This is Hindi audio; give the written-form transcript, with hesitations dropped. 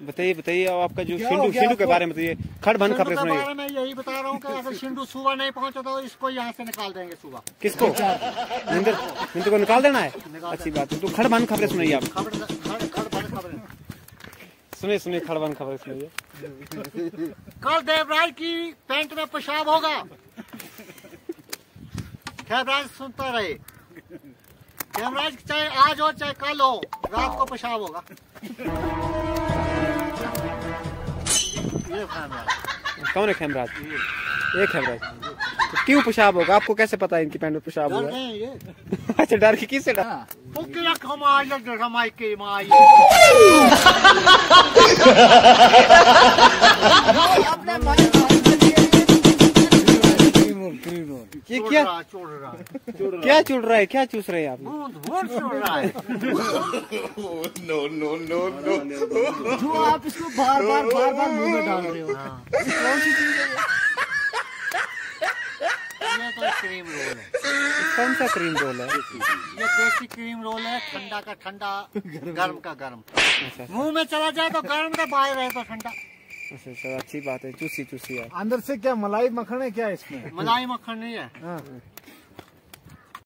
बताइए बताइए आपका जो शिंडू के बारे में बताइए, खड़ बन खबरें सुनाइए। बारे में यही बता रहा हूँ कि अगर शिंडू सुबह नहीं पहुँचा तो इसको यहाँ से निकाल देंगे सुबह। किसको? नींद को निकाल देना है। अच्छी बात है। तो खड़ बन खबरें सुनाइए आप। सुनिए सुनिए, खड़ बन खबरें सुनाइए। कल देवराज की पैंट में पेशाब होगा। देवराज सुनता रहे। देवराज चाहे आज हो चाहे कल हो, रात को पेशाब होगा। ये कौन है खेमराज? ये खेमराज। तो क्यों पेशाब होगा? आपको कैसे पता है इनकी पैंट में पेशाब होगा? अच्छा, डर की किससे डर? ये क्या क्या चुड़ रहा है? क्या चूस रहे हैं आप? नो नो नो नो, जो आप इसको बार बार मुंह में डाल रहे हो। कौन सी चीज है ये? तो क्रीम रोल है। कौन सा क्रीम रोल है? ये देसी क्रीम रोल है। ठंडा का ठंडा, गर्म का गर्म। मुंह में चला जाए तो गर्म, तो बाहर रहे तो ठंडा। अच्छा सर, अच्छी बात है। चूसी चूसी है। अंदर से क्या मलाई मक्खन है क्या इसमें? मलाई मक्खन नहीं है। हाँ।